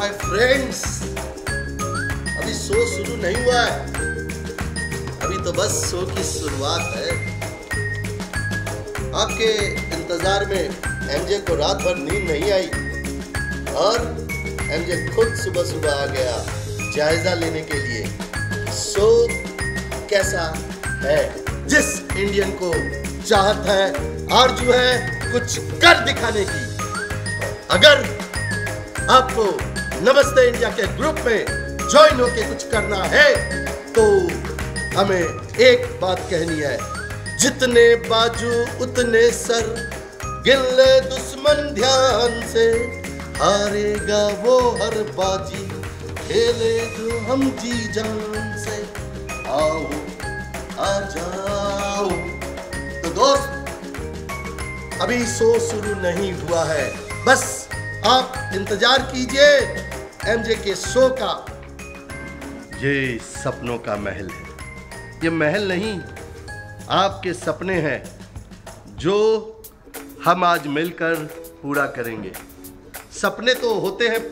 My friends, अभी show शुरू नहीं हुआ है, अभी तो बस शो की शुरुआत है। आपके इंतजार में एमजे को रात भर नींद नहीं आई और एमजे खुद सुबह सुबह आ गया जायजा लेने के लिए शो कैसा है। जिस इंडियन को चाहत है, आरज़ू है कुछ कर दिखाने की। अगर आपको नमस्ते इंडिया के ग्रुप में ज्वाइन होके कुछ करना है तो हमें एक बात कहनी है, जितने बाजू उतने सर, गिन ले दुश्मन ध्यान से, हारेगा वो हर बाजी, खेले जो हम जी जान से। आओ आ जाओ। तो दोस्त, अभी शो शुरू नहीं हुआ है, बस आप इंतजार कीजिए एमजे के शो का। ये सपनों का महल है, ये महल नहीं, आपके सपने हैं जो हम आज मिलकर पूरा करेंगे। सपने तो होते हैं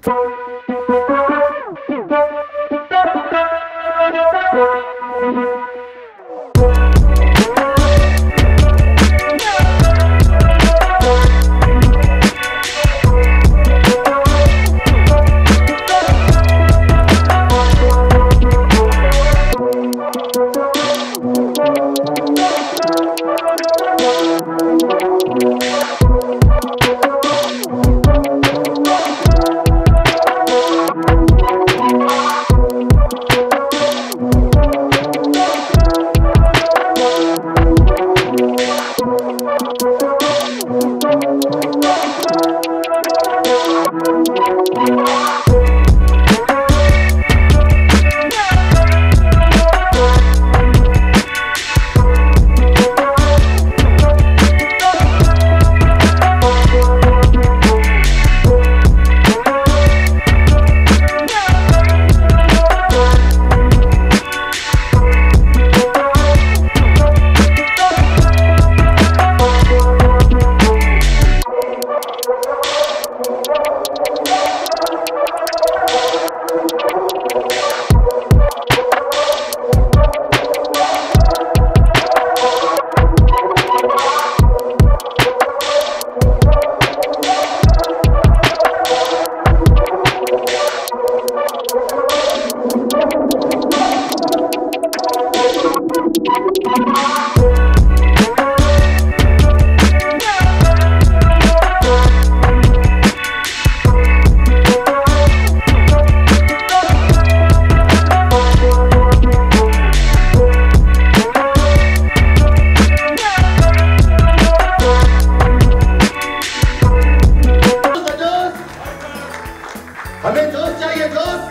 हमें जोश चाहिए,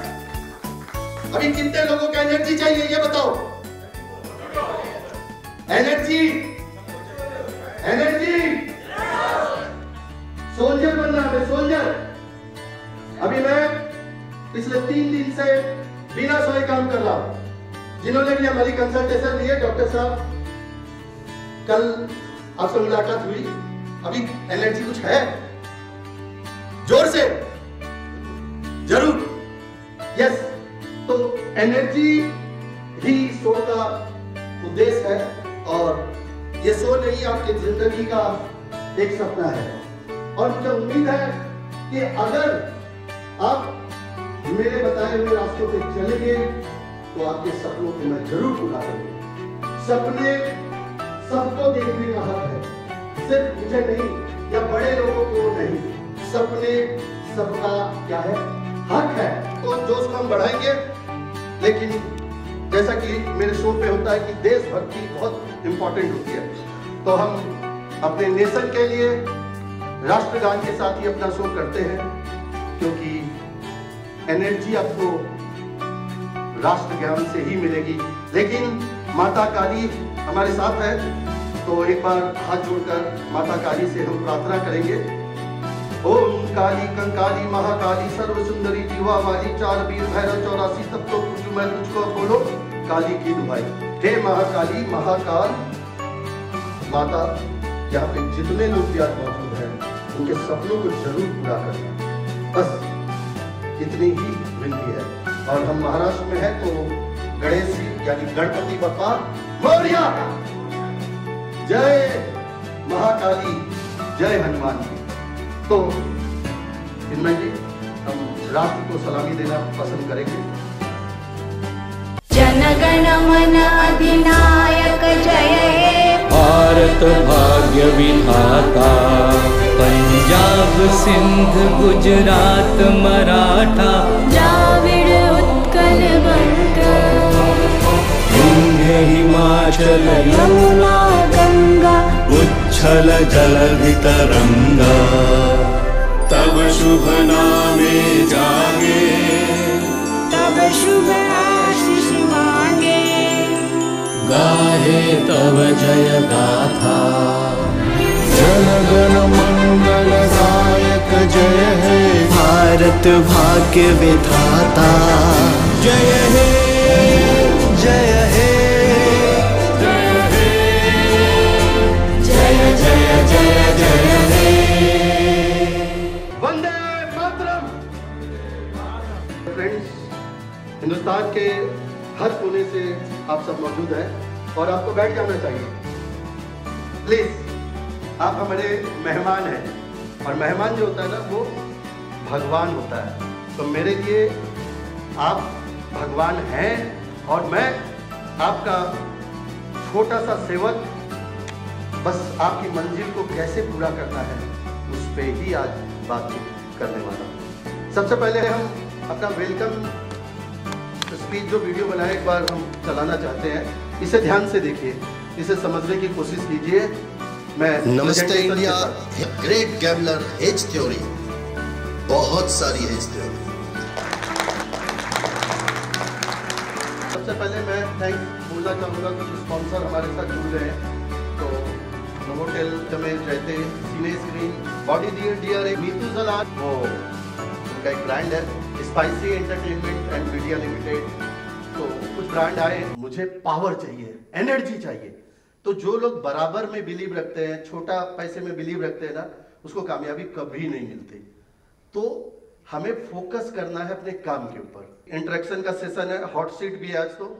जोश। अभी कितने लोगों को एनर्जी चाहिए ये बताओ। Energy, energy. सोल्जर बनना है, सोल्जर। अभी मैं पिछले 3 दिन से बिना सोए काम कर रहा हूं। जिन्होंने भी हमारी कंसल्टेशन ली है, डॉक्टर साहब, कल आपसे मुलाकात हुई। अभी एनर्जी कुछ है? जोर से, जरूर। यस, तो एनर्जी ही शो का उद्देश्य है और ये शो नहीं, आपकी जिंदगी का एक सपना है। और मुझे उम्मीद है कि अगर आप मेरे बताए हुए रास्तों पे चलेंगे तो आपके सपनों को मैं जरूर पूरा करूंगा। सपने सबको देखने का हक है, सिर्फ मुझे नहीं या बड़े लोगों को नहीं। सपने सबका क्या है, हक है। तो जोश को हम बढ़ाएंगे, लेकिन जैसा कि मेरे शो पे होता है कि देशभक्ति बहुत इंपॉर्टेंट होती है, तो हम अपने नेशन के लिए राष्ट्रगान के साथ ही अपना शो करते हैं, क्योंकि एनर्जी आपको राष्ट्रगान से ही मिलेगी। लेकिन माता काली हमारे साथ है, तो एक बार हाथ जोड़कर माता काली से हम प्रार्थना करेंगे। ओम काली कंकाली महाकाली सर्व सुंदरी जीवा वाली, चार वीर भैरव 84 तब तो पूजू मैं तुझको, बोलो काली की दुहाई। हे महाकाली महाकाल माता, यहाँ पे जितने लोग भी आज मौजूद हैं उनके सपनों को जरूर पूरा करना। बस इतनी ही विनती है। और हम महाराष्ट्र में है तो गणेश जी यानी गणपति बप्पा मोरया, जय महाकाली, जय हनुमान जी। तो इनमें जी हम राष्ट्र को सलामी देना पसंद करेंगे। जनगण मन अधिनायक जय हे, भारत भाग्य विधाता, पंजाब सिंध गुजरात मराठा, द्राविड़ उत्कल बंग, विंध्य हिमाचल यमुना गंगा, उच्छल जलधि तरंगा, तब शुभ नामे जागे, तब शुभ आशीष मांगे, गाहे तव जय गाथा, जनगण मंगलदायक जय हे, भारत भाग्य विधाता, जय हे जय हे जय हे, जय जय जय जय हे। वंदे मातरम। फ्रेंड्स, हिंदुस्तान के हर कोने से आप सब मौजूद हैं और आपको बैठ जाना चाहिए प्लीज। आप हमारे मेहमान हैं और मेहमान जो होता है ना वो भगवान होता है। तो मेरे लिए आप भगवान हैं और मैं आपका छोटा सा सेवक, बस आपकी मंजिल को कैसे पूरा करना है उस पे ही आज बातचीत करने वाला हूँ। सबसे पहले हम अपना वेलकम स्पीच जो वीडियो बनाया एक बार हम चलाना चाहते हैं, इसे ध्यान से देखिए, इसे समझने की कोशिश कीजिए। मैं नमस्ते India, great gambler edge theory, बहुत सारी एज थ्योरी। सबसे पहले मैं थैंक्स बोलना चाहूँगा, कुछ स्पॉन्सर हमारे साथ जुड़ गए हैं। तो नोवोटेल में रहते cine screen, body dear, Meetu Jalal, वो उनका एक ब्रांड है, Spicy Entertainment and Media Limited. तो कुछ ब्रांड आए, मुझे पावर चाहिए, एनर्जी चाहिए। तो जो लोग बराबर में बिलीव रखते हैं, छोटा पैसे में बिलीव रखते हैं ना, उसको कामयाबी कभी नहीं मिलती। तो हमें फोकस करना है अपने काम के ऊपर। इंटरेक्शन का सेशन है, हॉट सीट भी है आज। तो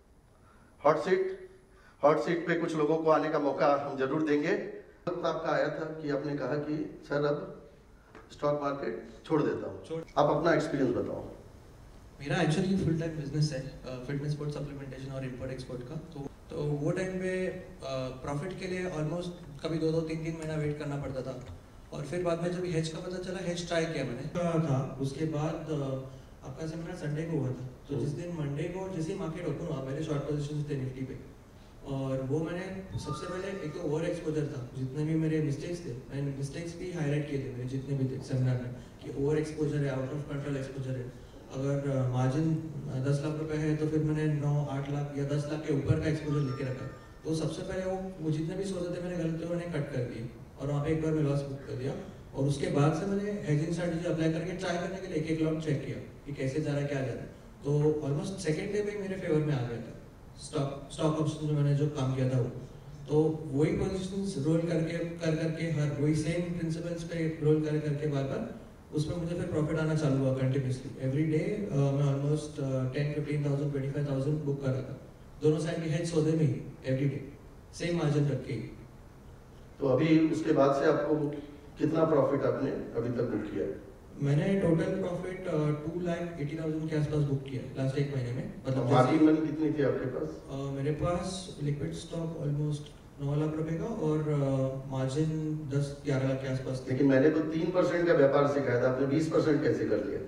हॉट सीट पे कुछ लोगों को आने का मौका हम जरूर देंगे। वक्त आपका आया था कि आपने कहा कि सर अब स्टॉक मार्केट छोड़ देता हूँ, आप अपना एक्सपीरियंस बताओ। मेरा एक्चुअली फुल टाइम बिजनेस है फिटनेस स्पोर्ट सप्लीमेंटेशन और इंपोर्ट एक्सपोर्ट का। तो वो टाइम पे प्रॉफिट के लिए ऑलमोस्ट कभी 2-2, 3-3 महीना वेट करना पड़ता था। और फिर बाद में जब हेज का पता चला, हेज ट्राई किया मैंने था। उसके बाद आपका सेमिनार संडे को हुआ था। तो जिस दिन मंडे को जैसे मार्केट ओपन हुआ, मेरे शॉर्ट पोजीशन थे निफ्टी पे, और वो मैंने सबसे पहले एक तो ओवर एक्सपोजर था। जितने भी मेरे मिस्टेक्स थे, मैंने मिस्टेक्स भी हाईलाइट किए थे मेरे जितने भी थे सेमिनार में, कि ओवर एक्सपोजर है, आउट ऑफ कंट्रोल एक्सपोजर है। अगर मार्जिन 10 लाख रुपए है तो फिर मैंने 9-8 लाख या 10 लाख के ऊपर का एक्सपोजर लेके रखा। तो सबसे पहले वो जितने भी सोचे थे मैंने गलतियों मैंने कट कर दिए और वहाँ पे एक बार मैं लॉस बुक कर दिया। और उसके बाद से मैंने हेजिंग स्ट्रैटेजी अप्लाई करके ट्राई करने के लिए एक लॉट चेक किया कि कैसे जा रहा है, क्या जा रहा है। तो ऑलमोस्ट सेकेंड डे पे मेरे फेवर में आ गया था स्टॉक ऑप्शन जो मैंने जो काम किया था वो। तो वही पोजीशंस रोल करके हर वही सेम प्रिंसिपल्स पे रोल करके बार उसमें मुझे फिर प्रॉफिट आना चालू हुआ कंटिन्यूसली। एवरी डे मैं ऑलमोस्ट 10-15,000 25,000 बुक कर रहा था, दोनों साइड की हेज सौदे में ही एवरी डे सेम मार्जिन रख के। तो अभी उसके बाद से आपको कितना प्रॉफिट आपने अभी तक बुक किया? मैंने टोटल प्रॉफिट 2,80,000 के आसपास बुक किया लास्ट एक महीने में। मतलब मार्जिन मनी कितनी थी आपके पास? मेरे पास लिक्विड स्टॉक ऑलमोस्ट 9 लाख रुपए का और मार्जिन 10-11 लाख के आसपास थी। लेकिन मैंने तो 3% का व्यापार सिखाया था, आपने 20% कैसे कर लिया?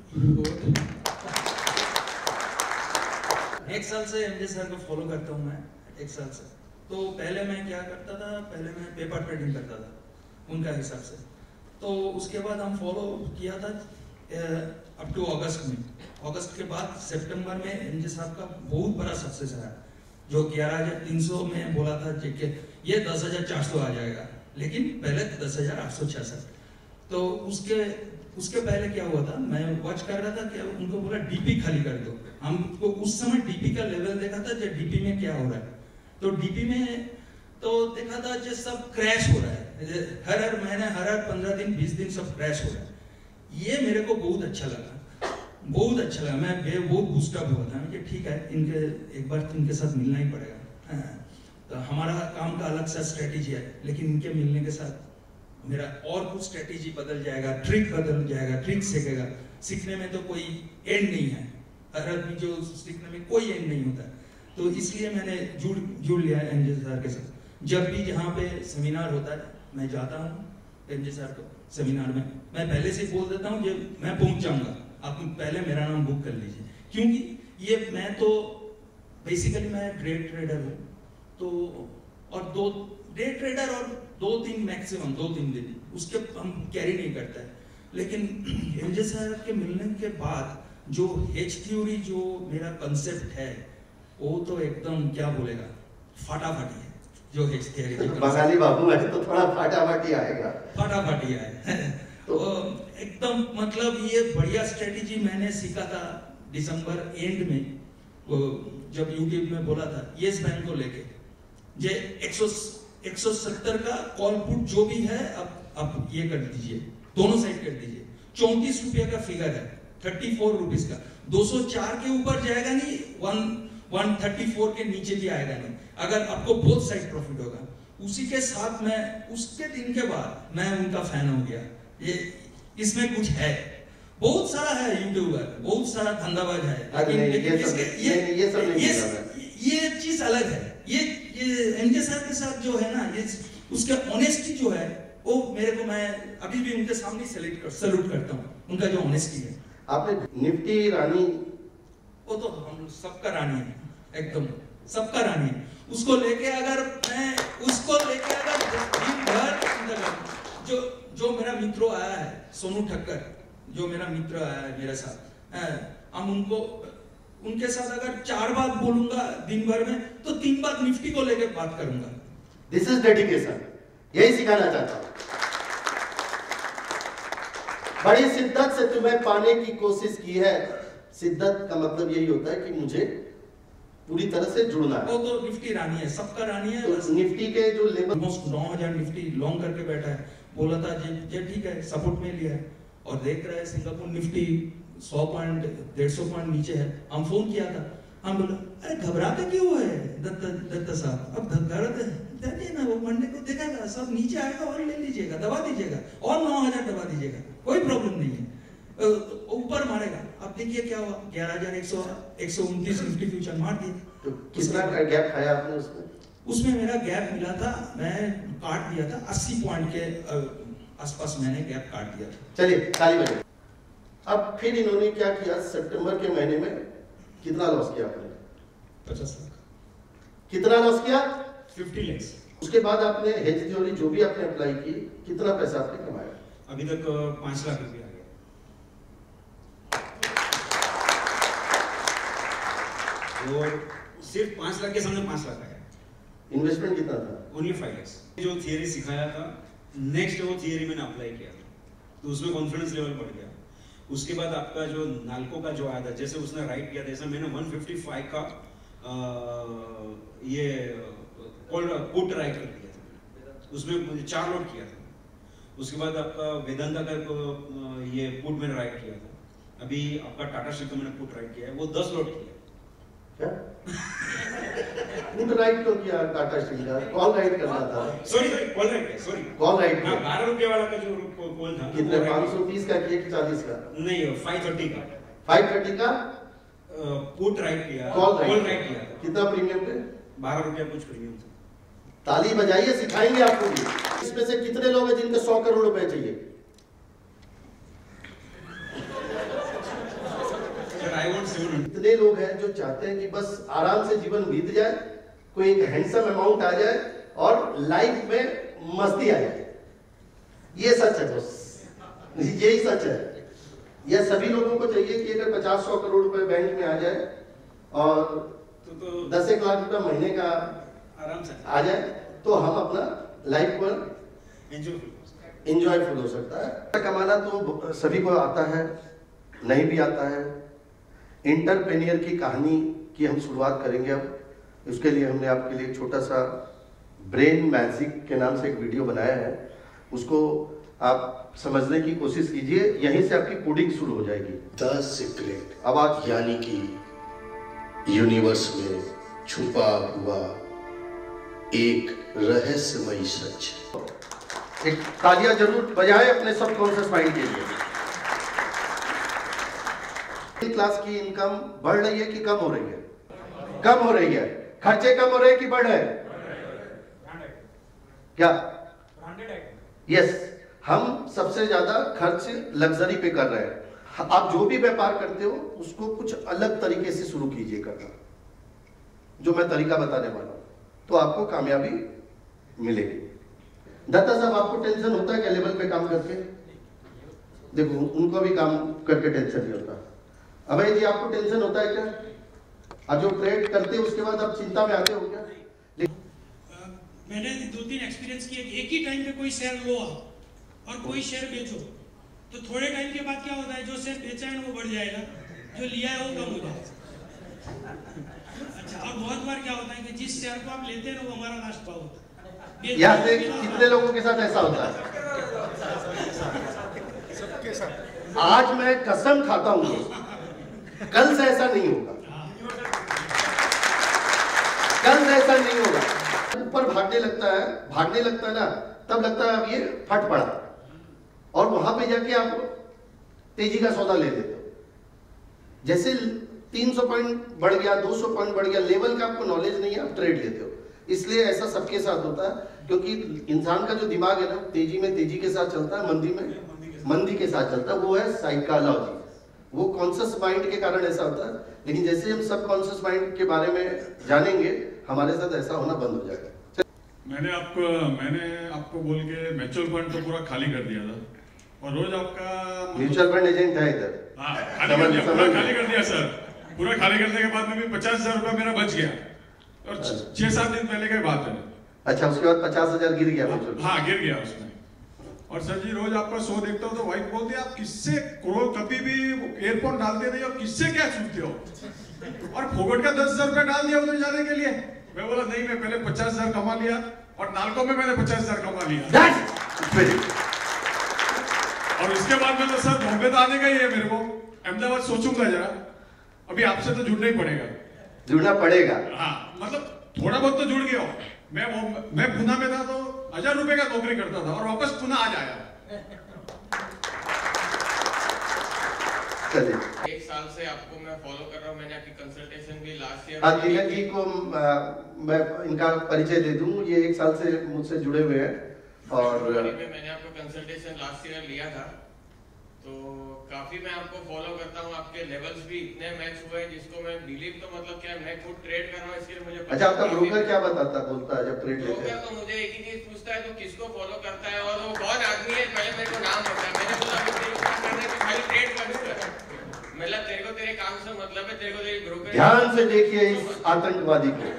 एक साल से एमजे सर को फॉलो करता हूँ मैं, एक साल से। तो पहले मैं क्या करता था, पहले मैं पेपर ट्रेडिंग करता था उनका हिसाब से। तो उसके बाद हम फॉलो किया था अप टू अगस्त में। अगस्त के बाद सितंबर में एमजे साहब का बहुत बड़ा सक्सेस आया, जो 11,300 में बोला था कि ये 10,400 आ जाएगा, लेकिन पहले 10,866। तो उसके पहले क्या हुआ था, मैं वॉच कर रहा था कि उनको बोला डीपी खाली कर दो। हमको उस समय डीपी का लेवल देखा था कि डीपी में क्या हो रहा है। तो डीपी में तो देखा था कि सब क्रैश हो रहा है, हर महीने, हर 15 दिन 20 दिन सब क्रैश हो रहा है। ये मेरे को बहुत अच्छा लगा। बहुत अच्छा लगा, मैं बहुत बूस्टअप हुआ था कि ठीक है, इनके एक बार इनके साथ मिलना ही पड़ेगा। तो हमारा काम का अलग सा स्ट्रेटेजी है, लेकिन इनके मिलने के साथ मेरा और कुछ स्ट्रेटेजी बदल जाएगा, ट्रिक बदल जाएगा, ट्रिक सीखेगा। सीखने में तो कोई एंड नहीं है, हर आदमी जो सीखने में कोई एंड नहीं होता। तो इसलिए मैंने जुड़ लिया है एमजे सर के साथ। जब भी जहाँ पे सेमिनार होता है मैं जाता हूँ एमजे सर को सेमिनार में, मैं पहले से बोल देता हूँ कि मैं पहुँच जाऊँगा, आप पहले मेरा नाम बुक कर लीजिए। क्योंकि ये मैं तो बेसिकली मैं डे ट्रेडर हूँ, तो और डे ट्रेडर और 2-3 मैक्सिमम 2-3 दिन उसके हम कैरी नहीं करता है। लेकिन एमजे सर के मिलने के बाद जो एच थ्योरी जो मेरा कंसेप्ट है वो तो एकदम क्या बोलेगा, फाटाफाटी है। जो एच थ्योरी बंगाली बाबू है तो थोड़ा फाटाफाटी आएगा, फाटाफाटी आए तो एकदम मतलब ये बढ़िया स्ट्रेटेजी मैंने सीखा था दिसंबर एंड में, वो जब यूट्यूब में बोला था येस बैंक को लेके, जे 170 का कॉल पुट जो भी है अब ये कर दीजिए, दोनों साइड कर दीजिए। 34 रुपये का फिगर है, 34 रुपीज का, 204 के ऊपर जाएगा नहीं, 134 के नीचे भी आएगा नहीं, अगर आपको बोथ साइड प्रॉफिट होगा। उसी के साथ मैं उसके दिन के बाद मैं उनका फैन हो गया। ये इसमें कुछ है, बहुत सारा है यूट्यूबर, बहुत सारा धंधाबाज है, लेकिन ये चीज अलग है। ये एमजे सर के साथ जो है ना, ये उसके ऑनेस्टी जो है वो मेरे को, मैं अभी भी उनके सामने सैल्यूट करता हूँ, उनका जो ऑनेस्टी है। आपने निफ्टी रानी, वो तो हम सबका रानी है, एकदम सबका रानी है। उसको लेके अगर दिन भर जो मेरा मित्र आया है सोनू ठक्कर, जो मेरा मित्र आया है मेरे साथ, हम उनके साथ अगर 4 बात बोलूंगा दिन भर में तो 3 बात निफ्टी को लेके बात करूंगा। दिस इज डेडिकेशन, यही सिखाना चाहता हूं। बड़ी शिद्दत से तुम्हें पाने की कोशिश की है। शिद्दत का मतलब यही होता है कि मुझे पूरी तरह से जुड़ना है। वो तो निफ्टी रानी है, सबका रानी है। तो निफ्टी के जो लेवल ऑलमोस्ट 9000 निफ्टी लॉन्ग करके बैठा है, बोला था जी ठीक है, सपोर्ट में लिया है और देख रहा है सिंगापुर निफ्टी 100 पॉइंट 150 पॉइंट नीचे है। हम फोन किया था, हम बोला अरे घबराते क्यों है दत्ता साहब, अब घबराते जानिए ना, वो मंडे को देखेगा सब नीचे आएगा और ले लीजिएगा, दबा दीजिएगा और 9000 दबा दीजिएगा, कोई प्रॉब्लम नहीं है, ऊपर मारेगा। अब देखिए क्या हुआ, 11129 निफ्टी फ्यूचर मार दिए। तो कितना गैप खाया आपने उसमें? उसमें मेरा गैप मिला था, मैं काट दिया था 80 पॉइंट के आसपास, मैंने गैप काट दिया था। चलिए ताली बजाइए। अब फिर इन्होंने क्या किया, सितंबर के महीने में कितना लॉस किया आपने? 50 लाख। कितना लॉस किया? 50 लाख। उसके बाद आपने हेज थ्योरी जो भी आपने अप्लाई की, कितना पैसा आपने कमाया? अभी तक 5 लाख रुपया आ गया। और सिर्फ 5 लाख के सामने 5 लाख आया। इन्वेस्टमेंट कितना था? ओनली 5 लाख। जो थियरी सिखाया था, नेक्स्ट वो थियरी मैंने अप्लाई किया था, तो उसमें कॉन्फिडेंस लेवल बढ़ गया। उसके बाद आपका जो नाल्को का जो आया था, जैसे उसने राइट किया था, जैसे मैंने 155 का ये पुट राइट कर दिया था, उसमें मुझे 4 लॉट किया था। उसके बाद आपका वेदांता का ये पुट मैंने राइट किया था। अभी आपका टाटा स्टील का मैंने पुट राइट किया है, वो 10 लॉट किया। क्या? पुट राइट क्यों किया टाटा स्टील का? कॉल राइट करना था। Sorry call right, sorry call right. 12 रुपये वाला का जो कॉल था, कितने? 530 का किया कि 40 का? नहीं, 530 का। 530 का पुट राइट किया, कॉल राइट किया था। कितना प्रीमियम पे? 12 रुपया कुछ प्रीमियम था। ताली बजाइए, सिखाएंगे आपको भी। इसमें से कितने लोग हैं जिनके 100 करोड़ रुपए चाहिए? कितने लोग हैं जो चाहते हैं कि बस आराम से जीवन बीत जाए, कोई एक हैंडसम अमाउंट आ जाए और लाइफ में मस्ती आ जाए? ये सच है दोस्त, यही सच है। यह सभी लोगों को चाहिए कि अगर 50-100 करोड़ रुपए बैंक में आ जाए और तो 10 लाख रुपए महीने का आराम से आ जाए, तो हम अपना लाइफ पर एंजॉयफुल हो सकता है। कमाना तो सभी को आता है, नहीं भी आता है। इंटरप्रेन्योर की कहानी की हम शुरुआत करेंगे अब। उसके लिए हमने आपके लिए एक छोटा सा ब्रेन मैजिक के नाम से एक वीडियो बनाया है। उसको आप समझने की कोशिश कीजिए, यहीं से आपकी कोडिंग शुरू हो जाएगी। द सीक्रेट, अब आज यानी कि यूनिवर्स में छुपा हुआ एक रहस्यमयी सच। एक तालियां जरूर बजाएं अपने सबकॉन्शियस माइंड के लिए। क्लास की इनकम बढ़ रही है कि कम हो रही है? कम हो रही है। खर्चे कम हो रहे हैं कि बढ़ रहे हैं? क्या? यस, हम सबसे ज्यादा खर्च लग्जरी पे कर रहे हैं। आप जो भी व्यापार करते हो उसको कुछ अलग तरीके से शुरू कीजिए करना, जो मैं तरीका बताने वाला हूं, तो आपको कामयाबी मिलेगी। दत्ता साहब, आपको टेंशन होता है क्या लेवल पे काम करके? देखो, उनको भी काम करके टेंशन नहीं होता। अभय जी, आपको टेंशन होता है क्या? आज जो ट्रेड करते हैं उसके बाद आप चिंता में आते हो क्या? मैंने 2-3 एक्सपीरियंस किए। एक ही टाइम पे कोई शेयर लो आप और कोई शेयर बेचो, तो थोड़े टाइम के बाद क्या होता है, जो शेयर बेचा है वो बढ़ जाएगा, जो लिया है वो कम हो जाएगा। अच्छा, और बहुत बार क्या होता है कि जिस शेयर को आप लेते हैं वो हमारा लास्ट भाव होता है। यहाँ से कितने लोगों के साथ ऐसा होता है? सबके साथ। आज मैं कसम खाता हूँ, कल से ऐसा नहीं होगा। कल से ऐसा नहीं होगा। ऊपर भागने लगता है ना, तब लगता है अब ये फट पड़ा, और वहां पे जाके आप तेजी का सौदा ले लेते हो। जैसे 300 पॉइंट बढ़ गया, 200 पॉइंट बढ़ गया, लेवल का आपको नॉलेज नहीं है, आप ट्रेड लेते हो। इसलिए ऐसा सबके साथ होता है, क्योंकि इंसान का जो दिमाग है ना, तेजी में तेजी के साथ चलता है, मंदी में मंदी के साथ चलता है। वो है साइकोलॉजी। वो कॉन्शियस माइंड के कारण ऐसा होता है, लेकिन जैसे हम सब कॉन्शियस माइंड के बारे में जानेंगे, हमारे साथ ऐसा होना बंद हो जाएगा। मैंने आपको बोल के म्यूचुअल फंड तो पूरा खाली कर दिया था, और रोज आपका म्यूचुअल फंड एजेंट है इधर। हाँ, पूरा खाली कर दिया सर। पूरा खाली करने के बाद में भी 50,000 रुपया मेरा बच गया, और 6-7 दिन पहले की बात है। अच्छा, उसके बाद 50,000 गिर गया म्यूचुअल? हाँ, गिर गया उसमें। और सर जी, रोज आपका शो देखता हूँ तो वाइफ बोलती है, आप किससे कभी भी एयरपोर्ट डालते नहीं, और किससे क्या छूटते हो, और फोकट का 10,000 रुपया डाल दिया उधर जाने के लिए। मैं बोला नहीं, मैं पहले 50,000 कमा लिया, और नालको में मैंने 50,000 कमा लिया। और उसके बाद में तो सर बॉम्बे तो आने का ही है मेरे को, अहमदाबाद सोचूंगा जरा। अभी आपसे तो जुड़ना ही पड़ेगा। जुड़ना पड़ेगा? हाँ, मतलब थोड़ा बहुत तो जुड़ गया हो। मैं पुणे में था तो 1,000 रुपए का नौकरी करता था, और वापस पुणे आ जाया। चलिए, 1 साल से आपको मैं फॉलो कर रहा हूँ। मैंने आपकी कंसल्टेशन भी लास्ट ईयर। हाँ, तिलक जी को मैं इनका परिचय दे दूं। ये 1 साल से मुझसे जुड़े हुए हैं, और मैंने आपको कंसल्टेशन लास्ट ईयर लिया था, तो काफी मैं आपको फॉलो करता हूँ। आपके लेवल्स भी इतने मैच हुए हैं जिसको मैं बिलीव, तो मतलब क्या, मैं खुद ट्रेड कर रहा हूँ, इसलिए मुझे। अच्छा, आपका ब्रोकर क्या बोलता है जब ट्रेड लेते हैं? ब्रोकर तो मुझे एक ही चीज पूछता है, तो किसको फॉलो करता है और वो कौन आदमी है, पहले मेरे को नाम होता है। मैंने बोला खाली ट्रेड करूंगा, मतलब तेरे को तेरे काम से मतलब है, तेरे को तेरी ब्रोकर। ध्यान से देखिए इस आतंकवादी को।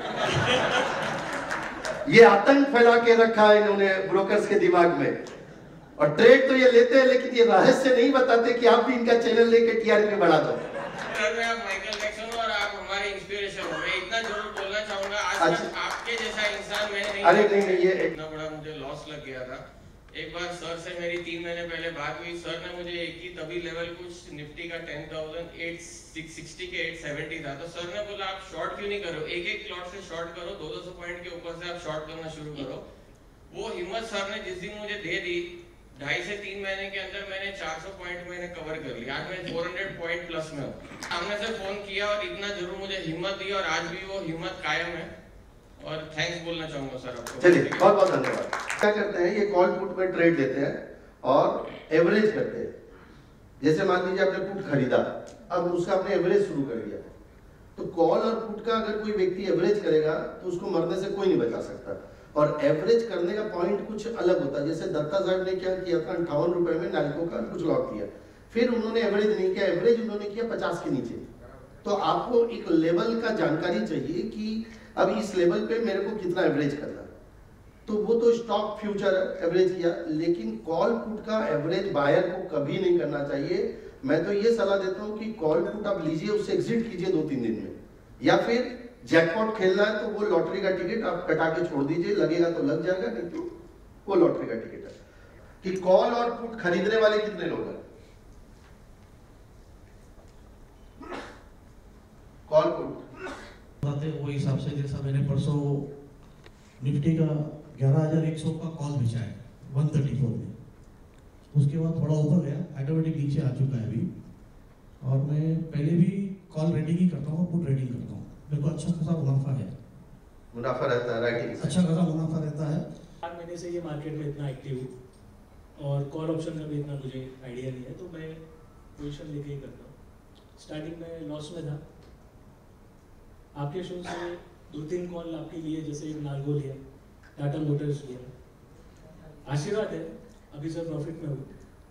ये आतंक फैला के रखा है इन्होंने ब्रोकर्स के दिमाग में, और ट्रेड तो ये लेते हैं, लेकिन ये रहस्य नहीं बताते कि आप भी इनका चैनल लेके टीआरपी बढ़ा दो। आप माइकल जैक्सन हो और आप हमारे इंस्पिरेशन हो। मैं इतना जरूर बोलना चाहूंगा, आज तक आपके जैसा इंसान मैंने नहीं। अरे नहीं, ये इतना बड़ा मुझे लॉस लग गया था। एक बार सर से मेरी 3 महीने पहले बात हुई। सर ने मुझे एक ही तभी लेवल कुछ निफ्टी का 10,860 के 870 था, तो सर ने बोला आप शॉर्ट क्यों नहीं करो, एक क्लॉट से शॉर्ट करो, 200 पॉइंट के ऊपर से आप शॉर्ट करना शुरू करो। वो हिम्मत सर ने जिस दिन मुझे दे दी, 2.5 से 3 महीने के अंदर मैंने 400 पॉइंट मैंने कवर कर लिया। आज मैं 400 पॉइंट प्लस में हूँ। सामने से फोन किया और इतना जरूर मुझे हिम्मत दी, और आज भी वो हिम्मत कायम है, और थैंक्स बोलना चाहूंगा सर आपको। चलिए, बहुत बहुत धन्यवाद। क्या करते हैं, ये कॉल पुट में ट्रेड लेते हैं और एवरेज करते हैं। जैसे मान लीजिए आपने पुट खरीदा, अब उसका आपने एवरेज शुरू कर दिया, तो कॉल और पुट का अगर कोई व्यक्ति एवरेज करेगा तो उसको मरने से कोई नहीं बचा सकता। और एवरेज करने का पॉइंट कुछ अलग होता है। जैसे दत्ता साहब ने क्या किया था, 58 रुपए में नालको का कुछ लॉक किया, फिर उन्होंने एवरेज नहीं किया, एवरेज उन्होंने किया 50 के नीचे। तो आपको एक लेवल का जानकारी चाहिए कि अब इस लेवल पे मेरे को कितना एवरेज करना है। तो वो तो स्टॉक फ्यूचर एवरेज किया, लेकिन कॉल पुट का एवरेज बायर को कभी नहीं करना चाहिए। मैं तो ये सलाह देता हूँ कि कॉल पुट आप लीजिए, उससे एग्जिट कीजिए 2-3 दिन में, या फिर जैकपॉट खेलना है तो वो लॉटरी का टिकट आप कटा के छोड़ दीजिए, लगेगा तो लग जाएगा, नहीं तो वो लॉटरी का टिकट है। कि कॉल और पुट खरीदने वाले कितने लोग हैं? कॉल पुट वो हिसाब से जैसा मैंने परसों निफ्टी का 11,100 का कॉल बेचा है 134 में, उसके बाद थोड़ा ऊपर गया, ऑटोमेटिक नीचे आ चुका है अभी। और मैं पहले भी कॉल रेडिंग ही करता हूँ, पुट रेडिंग करता हूँ, मेरे को अच्छा खासा मुनाफा है, मुनाफा रहता है, राइटिंग अच्छा खासा मुनाफा रहता है। 4 महीने से ये मार्केट में इतना एक्टिव हूँ और कॉल ऑप्शन का भी इतना मुझे आइडिया नहीं है, तो मैं पोजीशन लेके ही करता हूँ। स्टार्टिंग में लॉस में था, आपके शो से 2-3 कॉल आपके लिए, जैसे नार्गो लिया, टाटा मोटर्स लिया, आशीर्वाद है, अभी सर प्रॉफिट में हूँ।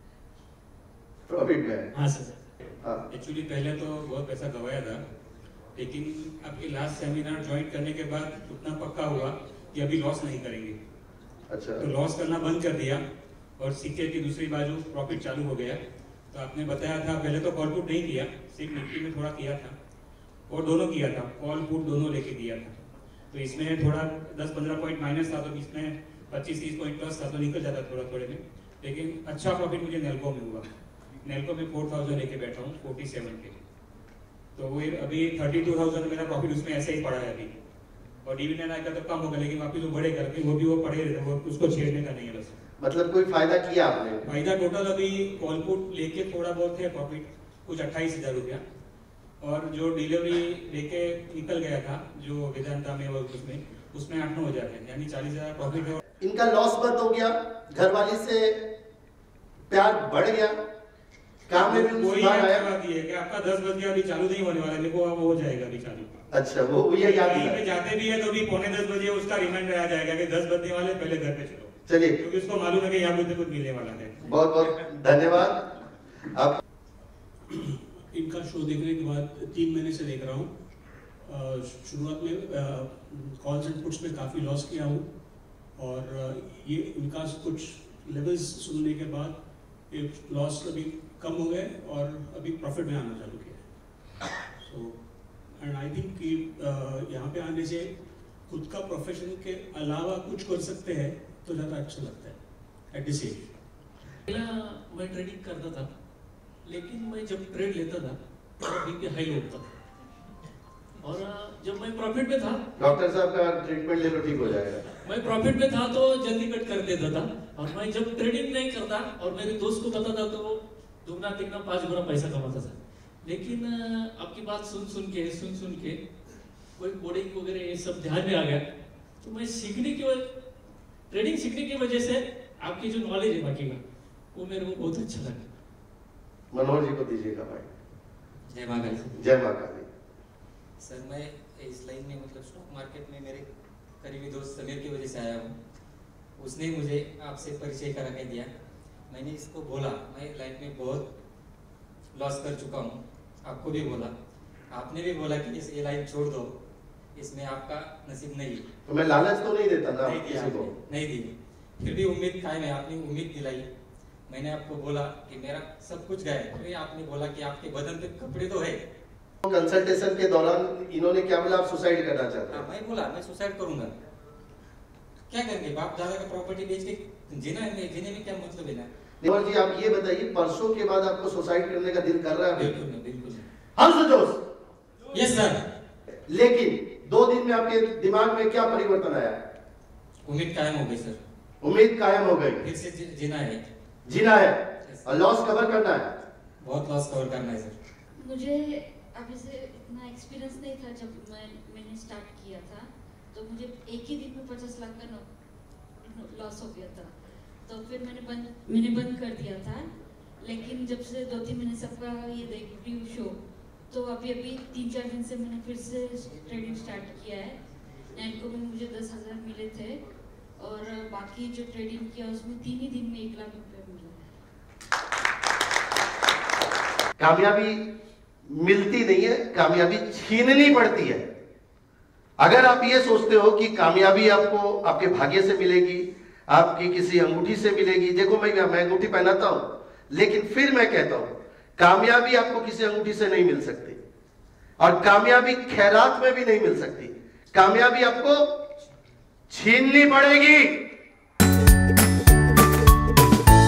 प्रॉफिट में? हाँ सर। एक्चुअली पहले तो बहुत पैसा गवाया था, लेकिन आपके लास्ट सेमिनार ज्वाइन करने के बाद उतना पक्का हुआ कि अभी लॉस नहीं करेंगे। अच्छा। तो लॉस करना बंद कर दिया और सिक्के की दूसरी बाजू प्रॉफिट चालू हो गया। तो आपने बताया था, पहले तो कॉल पुट नहीं किया, सिर्फ निफ्टी में थोड़ा किया था और दोनों किया था, कॉल पुट दोनों लेके किया था। तो इसमें थोड़ा 10-15 पॉइंट माइनस था, तो इसमें 25-30 पॉइंट प्लस था, तो निकल जाता थोड़ा थोड़े में। लेकिन अच्छा प्रॉफिट मुझे नेल्को में हुआ। नेल्को में 4,000 लेके बैठा हूँ 47 के, तो वो अभी 32,000 मेरा प्रॉफिट उसमें ऐसे ही पड़ा है अभी। और डिविडेंड आएगा तो कम होगा, लेकिन वापिस वो बढ़ेगा, लेकिन वो पड़े रहते, वो उसको छेड़ने का नहीं है बस। मतलब कोई फायदा किया आपने? फायदा टोटल अभी कॉल पुट लेके थोड़ा बहुत है प्रॉफिट, कुछ 28,000 रुपया, और जो डिलीवरी लेके निकल गया था जो वेदांता में और उसमें 8-9 हो जाते हैं, यानी 40,000 प्रॉफिट है। इनका लॉस बंद हो गया, घरवाली से प्यार बढ़ गया, काम में भी वही सुधार आया। बात ये है कि आपका 10 बज गया, अभी चालू नहीं होने वाला है, देखो वो हो जाएगा अभी चालू। अच्छा, वो ये याद कहीं पे जाते भी है तो भी 9:45 बजे उसका रिमाइंडर आ जाएगा कि 10 बजने वाले, पहले घर पे चलो। चलिए, क्योंकि उसको मालूम है कि यहाँ मुझे कुछ मिलने वाला है। बहुत बहुत धन्यवाद। आप इनका शो देखने के बाद 3 महीने से देख रहा हूँ। शुरुआत में कॉल्स एंड पुट्स में काफ़ी लॉस किया हूँ, और ये इनका कुछ लेवल्स सुनने के बाद ये लॉस अभी कम हो गए और अभी प्रॉफिट में आना चालू किया। सो एंड आई थिंक कि यहाँ पे आने से खुद का प्रोफेशन के अलावा कुछ कर सकते हैं तो ज़्यादा अच्छा लगता है एट दिस एज। पहला मैं ट्रेडिंग करता था, लेकिन मैं जब ट्रेड लेता था तो बीपी हाई होता था, और जब मैं प्रॉफिट में था, डॉक्टर साहब का ट्रीटमेंट ले लो, ठीक हो जाएगा। मैं प्रॉफिट में था तो जल्दी कट कर देता था, और मैं जब ट्रेडिंग नहीं करता और मेरे दोस्त को पता था तो वो 2-3-5 गुना पैसा कमाता था। लेकिन आपकी बात सुन सुन के कोई कोडिंग वगैरह ये सब ध्यान में आ गया, तो मैं ट्रेडिंग सीखने की वजह से आपकी जो नॉलेज है बाकी का, वो मेरे को बहुत अच्छा लगा। मनोहर जी को दीजिएगा भाई। जय मां काली। जय मां काली। सर, मैं इस लाइन में मतलब स्टॉक मार्केट में मेरे करीबी दोस्त समीर की वजह से आया हूँ। उसने मुझे आपसे परिचय करा के दिया। मैंने इसको बोला, मैं लाइफ में बहुत लॉस कर चुका हूँ, आपको भी बोला, आपने भी बोला कि ये लाइन छोड़ दो, इसमें आपका नसीब नहीं। तो मैं लालच तो नहीं देता ना किसी को, नहीं दी, फिर भी उम्मीद कायम है, आपने उम्मीद दिलाई। मैंने आपको बोला कि मेरा सब कुछ गया, फिर आपने बोला कि आपके बदन पे कपड़े तो है। कंसल्टेशन के दौरान इन्होंने क्या बोला, आप सुसाइड करना चाहते हैं? मैं बोला मैं सुसाइड करूंगा, क्या करेंगे, बाप दादा का प्रॉपर्टी बेच के जीना है, जीने में क्या मतलब है ना। निवार जी, आप ये बताइए, परसों के बाद आपको सुसाइड करने का दिल कर रहा है? बिल्कुल नहीं, बिल्कुल नहीं। हंस जोश। Yes sir. लेकिन 2 दिन में आपके दिमाग में क्या परिवर्तन आया? उम्मीद कायम हो गई सर। उम्मीद कायम हो गई, फिर से जीना है, जीना है, और लॉस कवर करना है। बहुत लॉस कवर करना है सर। मुझे अभी से इतना एक्सपीरियंस नहीं था, जब मैंने स्टार्ट किया था तो मुझे एक ही दिन में 50 लाख का लॉस हो गया था, तो फिर मैंने बंद कर दिया था। लेकिन जब से 2-3 महीने सबका ये देख रही हूँ शो, तो अभी 3-4 दिन से मैंने फिर से ट्रेडिंग स्टार्ट किया है। नैनको में मुझे 10,000 मिले थे, और बाकी जो ट्रेडिंग किया उसमें 3 ही दिन में 1 लाख रुपए मिले। कामयाबी मिलती नहीं है, कामयाबी छीननी पड़ती है। अगर आप ये सोचते हो कि कामयाबी आपको आपके भाग्य से मिलेगी, आपकी किसी अंगूठी से मिलेगी, देखो मैं अंगूठी पहनाता हूं, लेकिन फिर मैं कहता हूं कामयाबी आपको किसी अंगूठी से नहीं मिल सकती, और कामयाबी खैरात में भी नहीं मिल सकती। कामयाबी आपको छीननी पड़ेगी।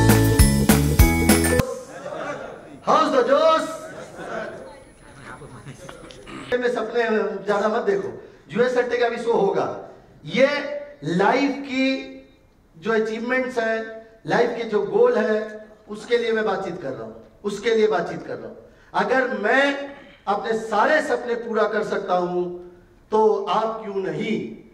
में सपने ज्यादा मत देखो, जुए सट्टे का भी शो होगा। ये लाइफ की जो अचीवमेंट्स है, लाइफ के जो गोल है, उसके लिए मैं बातचीत कर रहा हूं, उसके लिए बातचीत कर रहा हूं। अगर मैं अपने सारे सपने पूरा कर सकता हूं तो आप क्यों नहीं।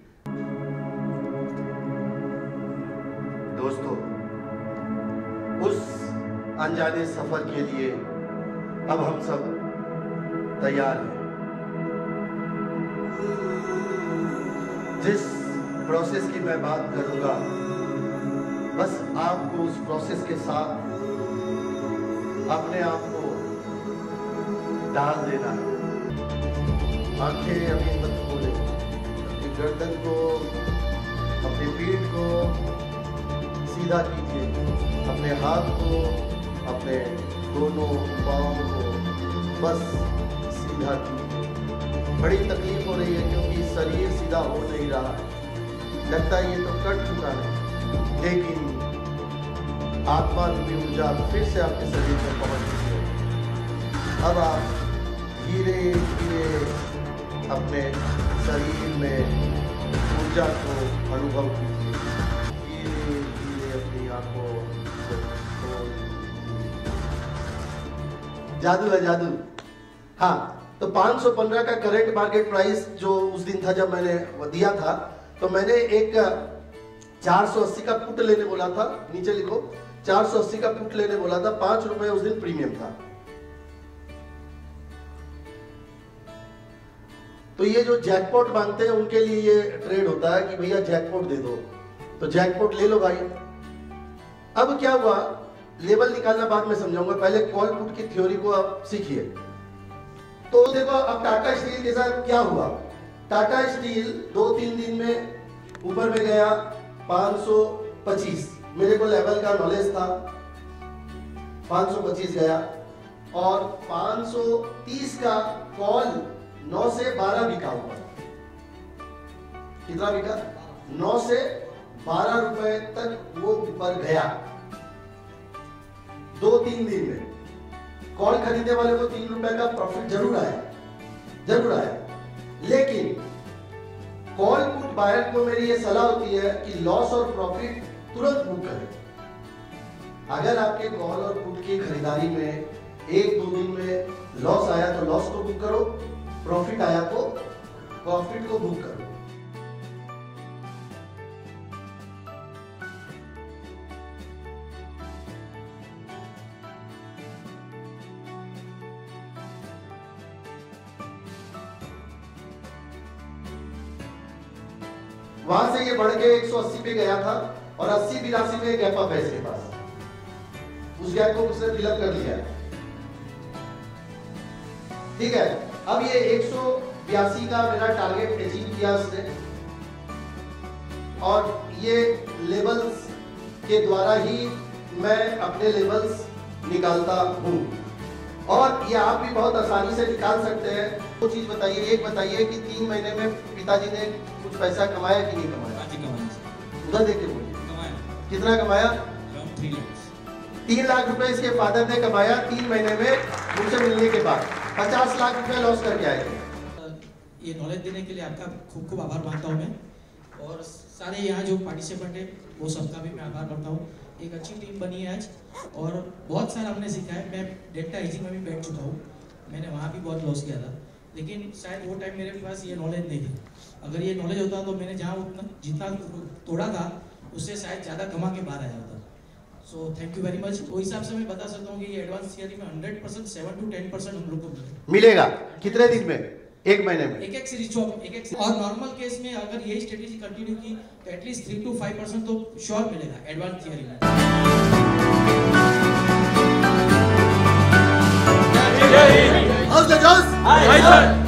दोस्तों, उस अनजाने सफर के लिए अब हम सब तैयार हैं। जिस प्रोसेस की मैं बात करूंगा, बस आपको उस प्रोसेस के साथ अपने आप को डाल देना है। आंखें अभी मत खोले, अपनी गर्दन को, अपनी पीठ को सीधा कीजिए, अपने हाथ को, अपने दोनों पाँव को बस सीधा कीजिए। बड़ी तकलीफ हो रही है क्योंकि शरीर सीधा हो नहीं रहा है, लगता है ये तो कट चुका है, लेकिन आत्मा रूपी ऊर्जा फिर से आपके शरीर में पहुंच चुकी है। अब आप धीरे धीरे अपने शरीर में ऊर्जा को अनुभव कीजिए। धीरे धीरे अपनी आंखों को खोल। जादू है, जादू। हाँ, तो 515 का करंट मार्केट प्राइस जो उस दिन था जब मैंने वो दिया था, तो मैंने एक 480 का पुट लेने बोला था, नीचे लिखो 480 का पुट लेने बोला था, 5 रुपए उस दिन प्रीमियम था। तो ये जो जैकपॉट मांगते हैं उनके लिए ये ट्रेड होता है कि भैया जैकपॉट दे दो, तो जैकपॉट ले लो भाई। अब क्या हुआ, लेवल निकालना बाद में समझाऊंगा, पहले कॉल पुट की थ्योरी को आप सीखिए। तो देखो अब टाटा स्टील के साथ क्या हुआ। टाटा स्टील 2-3 दिन में ऊपर में गया 525, मेरे को लेवल का नॉलेज था, 525 गया और 530 का कॉल 9 से 12 बिका हुआ। कितना बिका? 9 से 12 रुपए तक वो ऊपर गया 2-3 दिन में। कॉल खरीदने वाले को 3 रुपए का प्रॉफिट जरूर आया, जरूर आया। लेकिन कॉल पुट बायर को मेरी ये सलाह होती है कि लॉस और प्रॉफिट तुरंत बुक करें। अगर आपके कॉल और पुट की खरीदारी में 1-2 दिन में लॉस आया तो लॉस को बुक करो, प्रॉफिट आया तो प्रॉफिट को बुक करो। वहां से ये बढ़ के 180 पे गया था और 80-82 में गैप अप है इसके पास, उस गैप को उसने फिलअप कर लिया। ठीक है, अब ये 182 का मेरा टारगेट अचीव किया उसने, और ये लेवल्स के द्वारा ही मैं अपने लेवल्स निकालता हूं, और ये आप भी बहुत आसानी से निकाल सकते हैं। दो चीज बताइए, एक बताइए कि 3 महीने में पिताजी ने कुछ पैसा कमाया कि नहीं कमाया? उधर देख के बोलिए, कितना कमाया? 3 लाख रुपए इसके फादर ने कमाया 3 महीने में मुझसे मिलने के बाद। 50 लाख रुपए लॉस करके आए थे। ये नॉलेज देने के लिए आपका खूब खूब आभार मानता हूँ मैं, और सारे यहाँ जो पार्टिसिपेंट है वो सबका भी मैं आभार करता हूँ। एक अच्छी टीम बनी है आज, और बहुत सारा हमने सीखा है। मैं डेल्टा ईजी में भी बैठ चुका हूँ, मैंने वहाँ भी बहुत लॉस किया था, लेकिन शायद वो टाइम मेरे पास ये नॉलेज नहीं थी। अगर ये नॉलेज होता तो मैंने जहाँ उतना जितना तोड़ा था उससे शायद ज़्यादा कमा के बाहर आया होता। So thank you very much. वो हिसाब से मैं बता सकता हूँ कि ये एडवांस थियरी में 100% 7 to 10% हम लोग को मिलेगा। कितने दिन में? 1 महीने में एक सीरीज और नॉर्मल केस में अगर यही स्ट्रेटेजी कंटिन्यू की तो एटलीस्ट 3 to 5% तो श्योर मिलेगा एडवांस थियरी में। How's the Jones? Hi, sir.